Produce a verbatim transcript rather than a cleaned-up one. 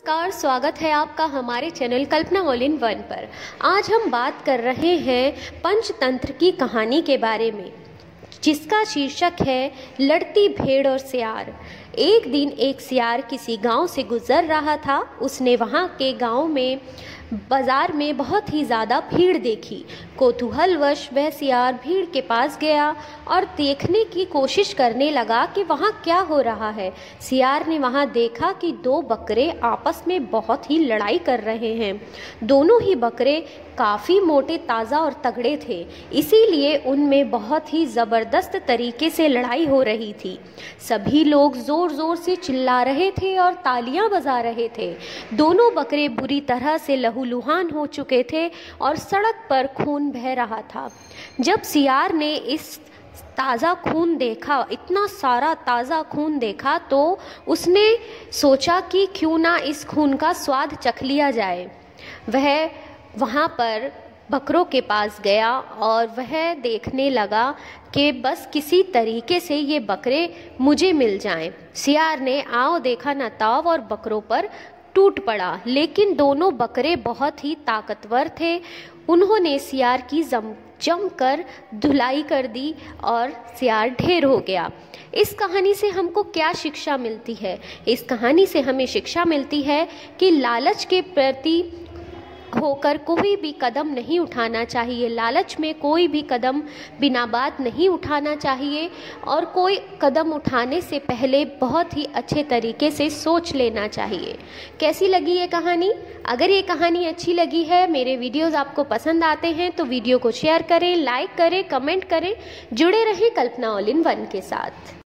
नमस्कार, स्वागत है आपका हमारे channel Kalpana all in one पर। आज हम बात कर रहे हैं पंचतंत्र की कहानी के बारे में, जिसका शीर्षक है लड़ती भेड़ और सियार। एक दिन एक सियार किसी गांव से गुजर रहा था। उसने वहां के गांव में बाजार में बहुत ही ज़्यादा भीड़ देखी। कौतूहलवश वह सियार भीड़ के पास गया और देखने की कोशिश करने लगा कि वहाँ क्या हो रहा है। सियार ने वहाँ देखा कि दो बकरे आपस में बहुत ही लड़ाई कर रहे हैं। दोनों ही बकरे काफ़ी मोटे, ताज़ा और तगड़े थे, इसीलिए उनमें बहुत ही ज़बरदस्त तरीके से लड़ाई हो रही थी। सभी लोग ज़ोर ज़ोर से चिल्ला रहे थे और तालियां बजा रहे थे। दोनों बकरे बुरी तरह से लहूलुहान हो चुके थे और सड़क पर खून बह रहा था। जब सियार ने इस ताज़ा खून देखा, इतना सारा ताज़ा खून देखा, तो उसने सोचा कि क्यों ना इस खून का स्वाद चख लिया जाए। वह वहाँ पर बकरों के पास गया और वह देखने लगा कि बस किसी तरीके से ये बकरे मुझे मिल जाएं। सियार ने आओ देखा न ताव और बकरों पर टूट पड़ा, लेकिन दोनों बकरे बहुत ही ताकतवर थे। उन्होंने सियार की जम जम कर धुलाई कर दी और सियार ढेर हो गया। इस कहानी से हमको क्या शिक्षा मिलती है? इस कहानी से हमें शिक्षा मिलती है कि लालच के प्रति होकर कोई भी कदम नहीं उठाना चाहिए। लालच में कोई भी कदम बिना बात नहीं उठाना चाहिए और कोई कदम उठाने से पहले बहुत ही अच्छे तरीके से सोच लेना चाहिए। कैसी लगी ये कहानी? अगर ये कहानी अच्छी लगी है, मेरे वीडियोस आपको पसंद आते हैं, तो वीडियो को शेयर करें, लाइक करें, कमेंट करें। जुड़े रहें कल्पना ऑल इन वन के साथ।